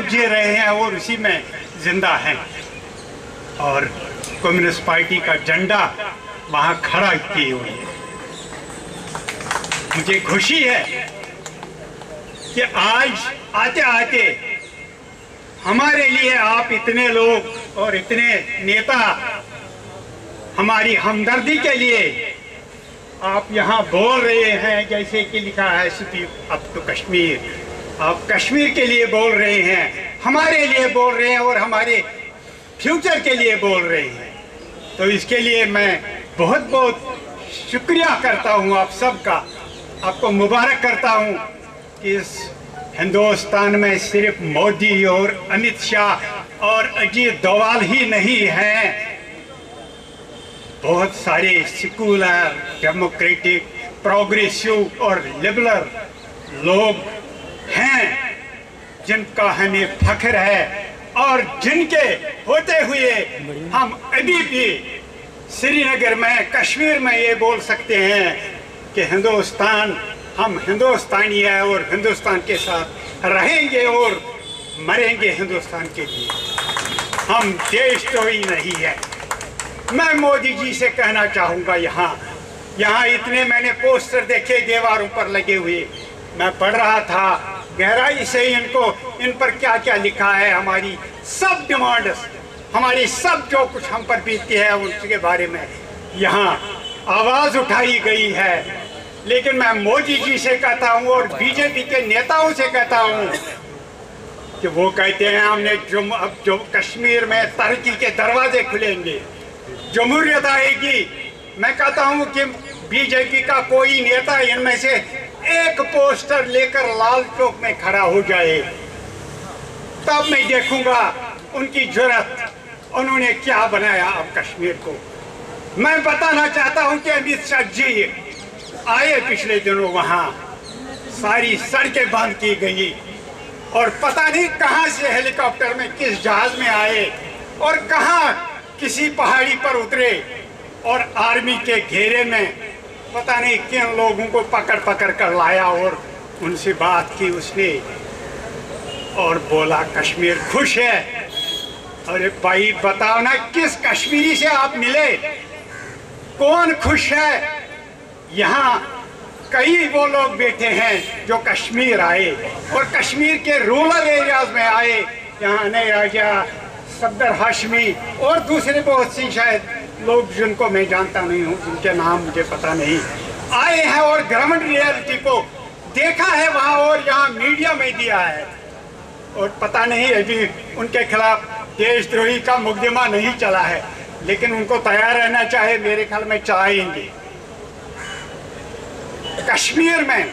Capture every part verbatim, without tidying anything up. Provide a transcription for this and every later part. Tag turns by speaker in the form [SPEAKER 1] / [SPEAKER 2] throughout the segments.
[SPEAKER 1] हम जी रहे हैं और उसी में जिंदा हैं। और कम्युनिस्ट पार्टी का झंडा वहाँ खड़ा किए हुए है। मुझे खुशी है कि आज आते आते हमारे लिए आप इतने लोग और इतने नेता हमारी हमदर्दी के लिए आप यहाँ बोल रहे हैं, जैसे कि लिखा है स्पीक अप टू कश्मीर। आप कश्मीर के लिए बोल रहे हैं, हमारे लिए बोल रहे हैं और हमारे फ्यूचर के लिए बोल रहे हैं। तो इसके लिए मैं बहुत बहुत शुक्रिया करता हूँ आप सबका, आपको मुबारक करता हूँ कि इस हिंदुस्तान में सिर्फ मोदी और अमित शाह और अजीत डोवाल ही नहीं हैं, बहुत सारे सेकुलर, डेमोक्रेटिक, प्रोग्रेसिव और लिबरल लोग हैं जिनका हमें फख्र है और जिनके होते हुए हम अभी भी श्रीनगर में, कश्मीर में ये बोल सकते हैं कि हिंदुस्तान, हम हिंदुस्तानी हैं और हिंदुस्तान के साथ रहेंगे और मरेंगे हिंदुस्तान के लिए। हम देशद्रोही नहीं है। मैं मोदी जी से कहना चाहूँगा, यहाँ यहाँ इतने मैंने पोस्टर देखे दीवारों पर लगे हुए, मैं पढ़ रहा था गहराई से इनको, इन पर क्या क्या लिखा है, हमारी सब डिमांड्स, हमारी सब जो कुछ हम पर बीतती है उसके बारे में यहाँ आवाज़ उठाई गई है। लेकिन मैं मोदी जी से कहता हूँ और बीजेपी के नेताओं से कहता हूँ कि वो कहते हैं हमने जो अब जो कश्मीर में तरक्की के दरवाजे खुलेंगे, जमहूरियत आएगी। मैं कहता हूँ कि बीजेपी का कोई नेता इनमें से एक पोस्टर लेकर लाल चौक में खड़ा हो जाए, तब मैं देखूंगा उनकी जुर्रत, उन्होंने क्या बनाया अब कश्मीर को। मैं बताना चाहता हूं कि अमित शाह जी आए पिछले दिनों, वहां सारी सड़कें बंद की गई और पता नहीं कहां से हेलीकॉप्टर में, किस जहाज में आए और कहां किसी पहाड़ी पर उतरे और आर्मी के घेरे में पता नहीं किन लोगों को पकड़ पकड़ कर लाया और उनसे बात की उसने और बोला कश्मीर खुश है। अरे भाई बताओ ना, किस कश्मीरी से आप मिले, कौन खुश है? यहाँ कई वो लोग बैठे हैं जो कश्मीर आए और कश्मीर के रूरल एरियाज में आए, यहाँ नए राजा, सफदर हाशमी और दूसरे बहुत सी शायद लोग जिनको मैं जानता नहीं हूँ, जिनके नाम मुझे पता नहीं, आए हैं और ग्राउंड रियलिटी को देखा है वहाँ और यहाँ मीडिया में दिया है। और पता नहीं अभी उनके खिलाफ देशद्रोही का मुकदमा नहीं चला है, लेकिन उनको तैयार रहना चाहिए, मेरे ख्याल में चाहेंगे। कश्मीर में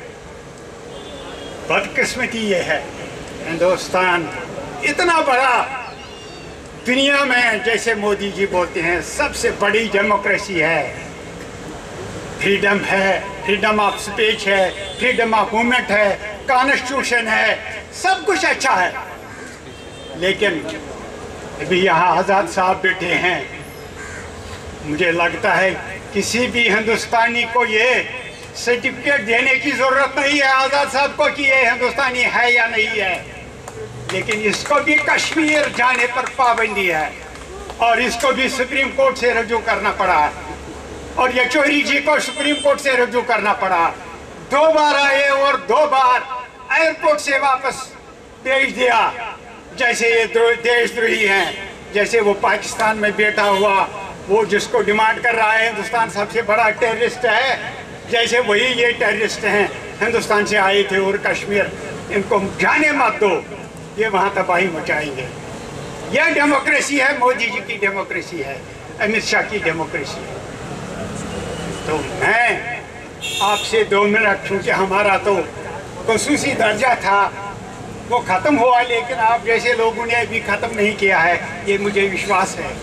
[SPEAKER 1] बदकिस्मती ये है, हिंदुस्तान इतना बड़ा दुनिया में, जैसे मोदी जी बोलते हैं, सबसे बड़ी डेमोक्रेसी है, फ्रीडम है, फ्रीडम ऑफ स्पीच है, फ्रीडम ऑफ मूवमेंट है, कॉन्स्टिट्यूशन है, सब कुछ अच्छा है। लेकिन अभी यहाँ आज़ाद साहब बैठे हैं, मुझे लगता है किसी भी हिंदुस्तानी को ये सर्टिफिकेट देने की ज़रूरत नहीं है आज़ाद साहब को कि ये हिंदुस्तानी है या नहीं है, लेकिन इसको भी कश्मीर जाने पर पाबंदी है और इसको भी सुप्रीम कोर्ट से रजू करना पड़ा और येचुरी जी को सुप्रीम कोर्ट से रजू करना पड़ा। दो बार आए और दो बार एयरपोर्ट से वापस भेज दिया, जैसे ये देशद्रोही हैं, जैसे वो पाकिस्तान में बैठा हुआ वो जिसको डिमांड कर रहा है हिंदुस्तान सबसे बड़ा टेररिस्ट है, जैसे वही ये टेररिस्ट हैं, हिंदुस्तान से आए थे और कश्मीर इनको जाने मत दो, ये वहाँ तबाही मचाएंगे। यह डेमोक्रेसी है, मोदी जी की डेमोक्रेसी है, अमित शाह की डेमोक्रेसी है। तो मैं आपसे दो मिनट, क्योंकि हमारा तो खसूसी दर्जा था वो ख़त्म हुआ, लेकिन आप जैसे लोगों ने अभी ख़त्म नहीं किया है, ये मुझे विश्वास है।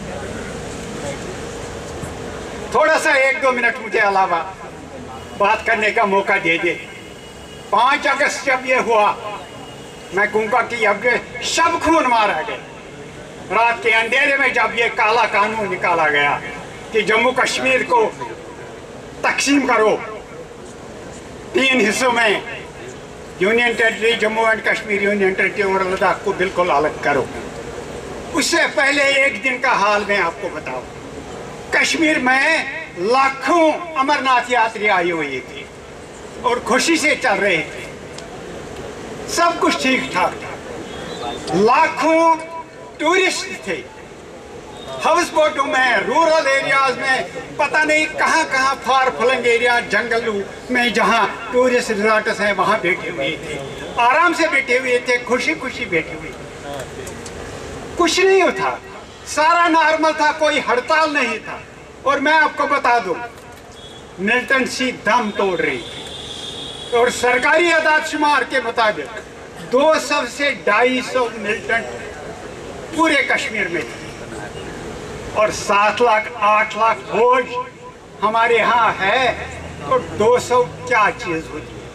[SPEAKER 1] थोड़ा सा एक दो मिनट मुझे अलावा बात करने का मौका दे दे। पाँच अगस्त जब ये हुआ, मैं कहूँगा कि अब सब खून मारा गया, रात के अंधेरे में जब ये काला कानून निकाला गया कि जम्मू कश्मीर को तकसीम करो तीन हिस्सों में, union territory Jammu and Kashmir union territory और लद्दाख को बिल्कुल अलग करो। उससे पहले एक दिन का हाल मैं आपको बताऊं। कश्मीर में लाखों अमरनाथ यात्री आए हुए थे और खुशी से चल रहे थे, सब कुछ ठीक ठाक था। लाखों टूरिस्ट थे, हाउस बोटों में, रूरल एरियाज में, पता नहीं कहां कहां फार फ्लंग एरिया जंगलों में जहां टूरिस्ट रिजॉर्ट्स हैं वहां बैठे हुए थे, आराम से बैठे हुए थे, खुशी खुशी बैठे हुए थे। कुछ नहीं था, सारा नॉर्मल था, कोई हड़ताल नहीं था। और मैं आपको बता दूं, मिलिटेंसी दम तोड़ रही थी और सरकारी आदादशुमार के मुताबिक दो सौ से ढाई सौ मिलिटेंट पूरे कश्मीर में थे और सात लाख आठ लाख फौज हमारे यहाँ है, तो दो सौ क्या चीज होती है।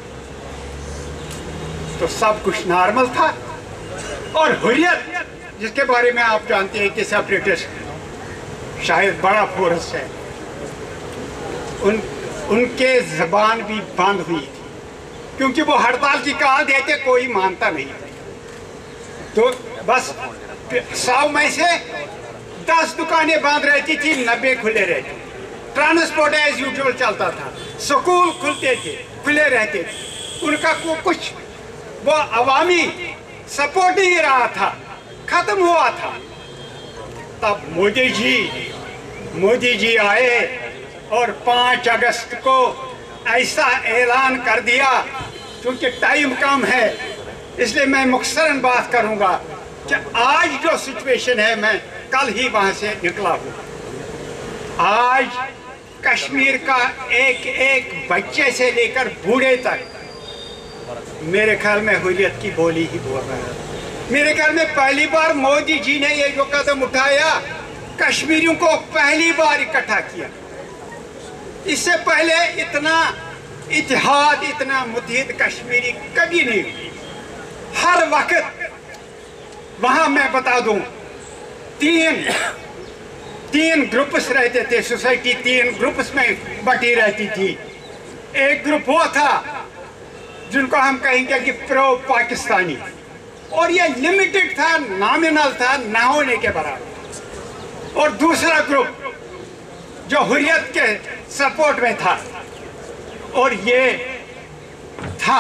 [SPEAKER 1] तो सब कुछ नॉर्मल था। और हुर्रियत जिसके बारे में आप जानते हैं कि सेपरेटिस्ट शायद बड़ा फोर्स है, उन उनके जबान भी बंद हुई थी क्योंकि वो हड़ताल की कहा देते, कोई मानता नहीं था। तो बस सौ में से दस दुकानें बंद रहती थी, नब्बे खुले रहते। ट्रांसपोर्ट एज यूजुअल चलता था, स्कूल खुलते थे, खुले रहते थे। उनका को कुछ वो अवामी सपोर्ट ही रहा था, खत्म हुआ था। तब मोदी जी मोदी जी आए और पाँच अगस्त को ऐसा ऐलान कर दिया, क्योंकि टाइम कम है इसलिए मैं मुख्तसरन बात करूंगा कि आज जो सिचुएशन है, मैं कल ही वहां से निकला हूँ। आज कश्मीर का एक एक बच्चे से लेकर बूढ़े तक मेरे ख्याल में हुर्रियत की बोली ही बोल रहा है। मेरे ख्याल में पहली बार मोदी जी ने ये जो कदम उठाया, कश्मीरियों को पहली बार इकट्ठा किया। इससे पहले इतना इत्तेहाद, इतना मुत्तहिद कश्मीरी कभी नहीं हुई। हर वक्त वहां मैं बता दूं, तीन तीन ग्रुप्स रहते थे, सोसाइटी तीन ग्रुप्स में बटी रहती थी। एक ग्रुप वो था जिनको हम कहेंगे कि प्रो पाकिस्तानी, और ये लिमिटेड था, नॉमिनल था, ना होने के बराबर। और दूसरा ग्रुप जो हुर्रियत के सपोर्ट में था, और ये था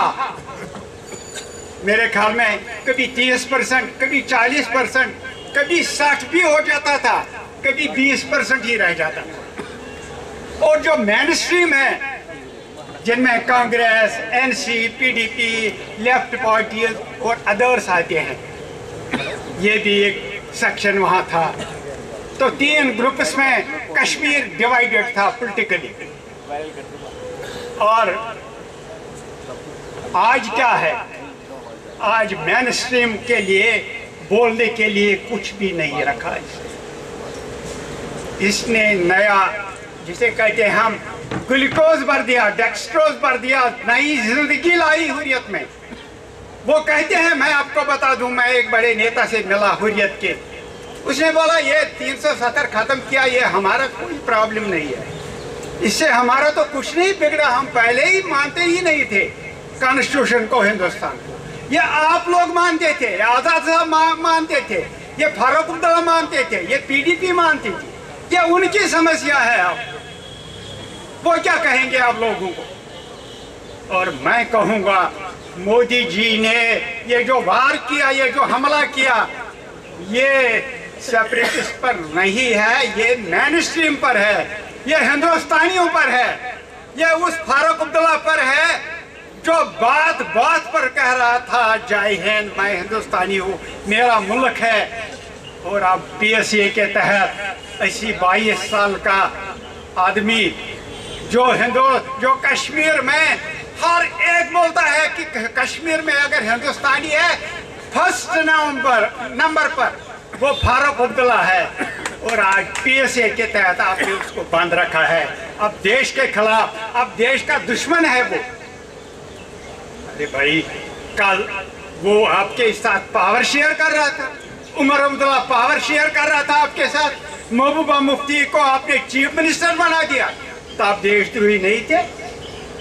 [SPEAKER 1] मेरे ख्याल में कभी तीस परसेंट, कभी चालीस परसेंट, कभी साठ भी हो जाता था, कभी बीस परसेंट ही रह जाता था। और जो मेन स्ट्रीम है, जिनमें Congress, NC, PDP, left party और अदर्स आते हैं, ये भी एक सेक्शन वहाँ था। तो तीन ग्रुप्स में कश्मीर डिवाइडेड था पॉलिटिकली। और आज क्या है, आज मेन स्ट्रीम के लिए बोलने के लिए कुछ भी नहीं रखा। इसने नया, जिसे कहते हैं हम, ग्लूकोज भर दिया, डेक्सट्रोज भर दिया, नई जिंदगी लाई हुर्रियत में। वो कहते हैं, मैं आपको बता दूं, मैं एक बड़े नेता से मिला हुर्रियत के, उसने बोला ये तीन सौ सत्तर खत्म किया, ये हमारा कोई प्रॉब्लम नहीं है, इससे हमारा तो कुछ नहीं बिगड़ा, हम पहले ही मानते ही नहीं थे कॉन्स्टिट्यूशन को, हिंदुस्तान को। ये आप लोग मानते थे, आजाद साहब मानते थे, ये फारूक अब्दुल्ला मानते थे, ये पीडीपी मानती थी। ये उनकी समस्या है, अब वो क्या कहेंगे आप लोगों को। और मैं कहूँगा, मोदी जी ने ये जो वार किया, ये जो हमला किया, ये सेपरेटिस्ट पर नहीं है, ये मेन स्ट्रीम पर है, ये हिंदुस्तानियों पर है, ये उस फारूक अब्दुल्ला पर है जो बात बात पर कह रहा था, जय हिंद, मैं हिंदुस्तानी हूँ, मेरा मुल्क है। और अब पी एस ए के तहत ऐसी बाईस साल का आदमी जो हिंदू, जो कश्मीर में हर एक बोलता है कि कश्मीर में अगर हिंदुस्तानी है, फर्स्ट नंबर नंबर पर वो फारूक अब्दुल्ला है। और आज पी एस ए के तहत आपने उसको बांध रखा है, अब देश के खिलाफ, अब देश का दुश्मन है वो। अरे भाई, कल वो आपके साथ पावर शेयर कर रहा था, उमर अब्दुल्ला पावर शेयर कर रहा था आपके साथ, महबूबा मुफ्ती को आपने चीफ मिनिस्टर बना दिया, तो आप देशद्रोही नहीं थे?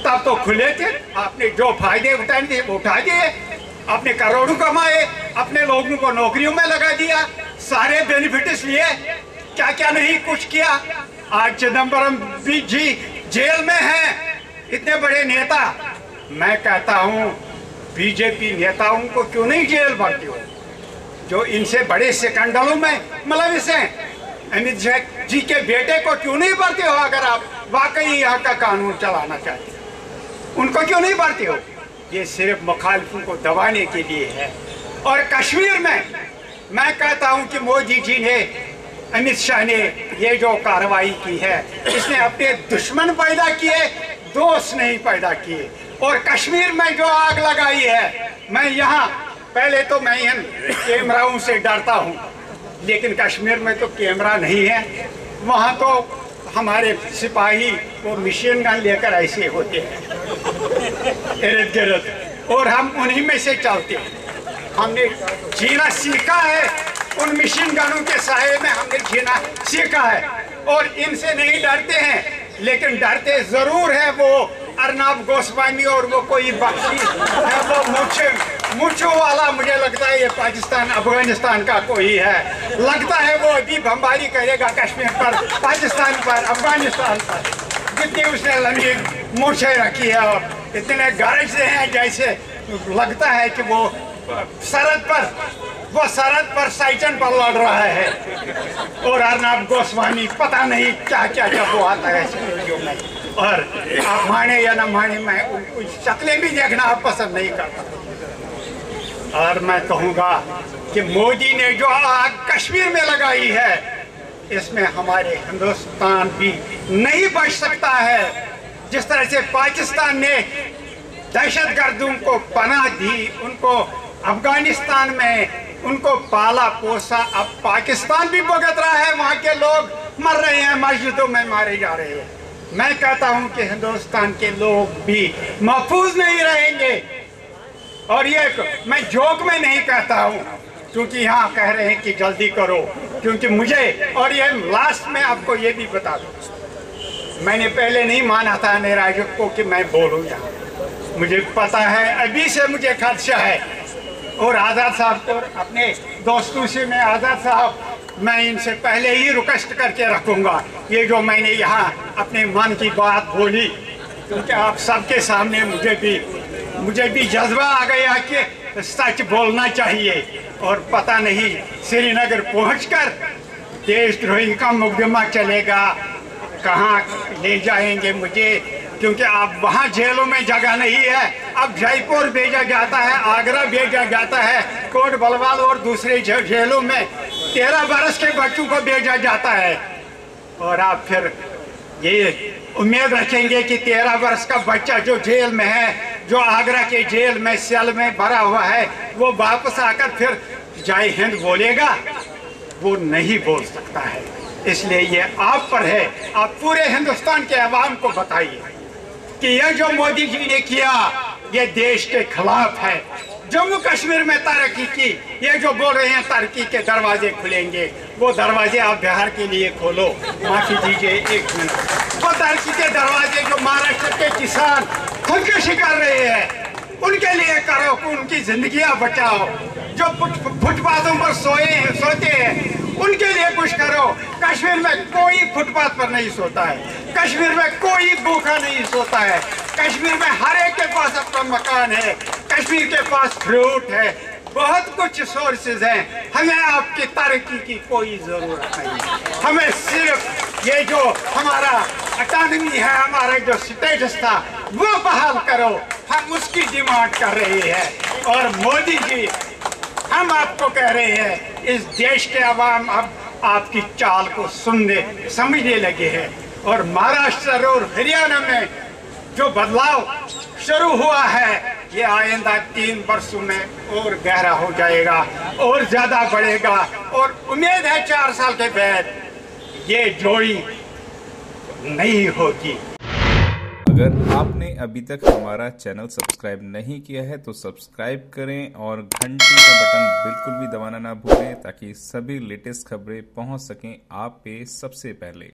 [SPEAKER 1] तब तो खुले थे, आपने जो फायदे उठाने थे वो उठा दिए, आपने करोड़ों कमाए, अपने लोगों को नौकरियों में लगा दिया, सारे बेनिफिट्स लिए, क्या क्या नहीं कुछ किया। आज चिदम्बरम भी जी जेल में हैं, इतने बड़े नेता। मैं कहता हूं बीजेपी नेताओं को क्यों नहीं जेल भरती हो, जो इनसे बड़े स्कैंडलों में मुलविस हैं। अमित शाह जी के बेटे को क्यों नहीं भरते हो, अगर आप वाकई यहाँ का कानून चलाना चाहते हो, उनको क्यों नहीं भरते हो। ये सिर्फ मुखालिफों को दबाने के लिए है। और कश्मीर में मैं कहता हूँ कि मोदी जी ने, अमित शाह ने ये जो कार्रवाई की है, इसने अपने दुश्मन पैदा किए, दोस्त नहीं पैदा किए। और कश्मीर में जो आग लगाई है, मैं यहाँ पहले तो मैं इन कैमराओं से डरता हूँ, लेकिन कश्मीर में तो कैमरा नहीं है, वहाँ तो हमारे सिपाही वो मशीन गन लेकर ऐसे होते हैं इर्द गिर्द, और हम उन्हीं में से चलते हैं। हमने जीना सीखा है, उन मशीन गनों के साये में हमने जीना सीखा है, और इनसे नहीं डरते हैं, लेकिन डरते जरूर है वो अर्नब गोस्वामी और वो कोई बख्शी है, वो मुझे मुझो वाला, मुझे लगता है ये पाकिस्तान अफगानिस्तान का कोई है, लगता है वो अभी बमबारी करेगा कश्मीर पर, पाकिस्तान पर, अफगानिस्तान पर। जितनी उसने लंबी मूछें रखी है और इतने गरज हैं, जैसे लगता है कि वो सरहद पर वो सरहद पर साइचन पर लड़ रहा है। और अर्नब गोस्वामी पता नहीं क्या क्या क्या वो आता है वीडियो में, और आप माने या ना माने, मैं उन शक्लें भी देखना आप पसंद नहीं करता। और मैं कहूँगा कि मोदी ने जो आग कश्मीर में लगाई है, इसमें हमारे हिंदुस्तान भी नहीं बच सकता है। जिस तरह से पाकिस्तान ने दहशतगर्दों को पनाह दी, उनको अफगानिस्तान में उनको पाला पोसा, अब पाकिस्तान भी भुगत रहा है, वहाँ के लोग मर रहे हैं, मस्जिदों में मारे जा रहे हैं। मैं कहता हूँ कि हिंदुस्तान के लोग भी महफूज नहीं रहेंगे। और ये मैं जोक में नहीं कहता हूँ, क्योंकि यहाँ कह रहे हैं कि जल्दी करो, क्योंकि मुझे, और ये लास्ट में आपको ये भी बता दूँ, मैंने पहले नहीं माना था निराजक को कि मैं बोलूँ यहाँ, मुझे पता है अभी से मुझे खदशा है। और आज़ाद साहब को, अपने दोस्तों से मैं, आज़ाद साहब, मैं इनसे पहले ही रिक्वेस्ट करके रखूँगा, ये जो मैंने यहाँ अपने मन की बात बोली, क्योंकि आप सबके सामने मुझे भी मुझे भी जज्बा आ गया कि सच बोलना चाहिए। और पता नहीं श्रीनगर पहुंचकर देशद्रोही का मुकदमा चलेगा, कहाँ ले जाएंगे मुझे, क्योंकि अब वहाँ जेलों में जगह नहीं है। अब जयपुर भेजा जाता है, आगरा भेजा जाता है, कोट बलवाल और दूसरे जेलों में तेरह बरस के बच्चों को भेजा जाता है। और आप फिर ये उम्मीद रखेंगे कि तेरह वर्ष का बच्चा जो जेल में है, जो आगरा के जेल में सेल में भरा हुआ है, वो वापस आकर फिर जय हिंद बोलेगा? वो नहीं बोल सकता है। इसलिए ये आप पर है, आप पूरे हिंदुस्तान के अवाम को बताइए कि यह जो मोदी जी ने किया ये देश के खिलाफ है। जम्मू कश्मीर में तरक्की की, ये जो बोल रहे हैं तरक्की के दरवाजे खुलेंगे, वो दरवाजे आप बिहार के लिए खोलो। माफी दीजिए एक मिनट, वो तरक्की के दरवाजे जो महाराष्ट्र के किसान खुदकुशी कर रहे हैं उनके लिए करो, उनकी जिंदगियां बचाओ। जो फुटपाथों पर सोए हैं सोते हैं उनके लिए कुछ करो। कश्मीर में कोई फुटपाथ पर नहीं सोता है, कश्मीर में कोई भूखा नहीं सोता है, कश्मीर में हर एक के पास अपना मकान है, कश्मीर के पास फ्रूट है, बहुत कुछ सोर्सेज हैं। हमें आपकी तरक्की की कोई जरूरत नहीं। हमें सिर्फ ये जो हमारा अटानमी है, हमारा जो स्टेटस था वो बहाल करो, हम उसकी डिमांड कर रहे हैं। और मोदी जी, हम आपको कह रहे हैं, इस देश के अवाम अब आपकी चाल को सुनने समझने लगे हैं। और महाराष्ट्र और हरियाणा में जो बदलाव शुरू हुआ है ये आइंदा तीन वर्षों में और गहरा हो जाएगा और ज्यादा बढ़ेगा। और उम्मीद है चार साल के बाद ये जोड़ी नहीं होगी।
[SPEAKER 2] अगर आपने अभी तक हमारा चैनल सब्सक्राइब नहीं किया है तो सब्सक्राइब करें और घंटी का बटन बिल्कुल भी दबाना ना भूलें, ताकि सभी लेटेस्ट खबरें पहुंच सकें आप पे सबसे पहले।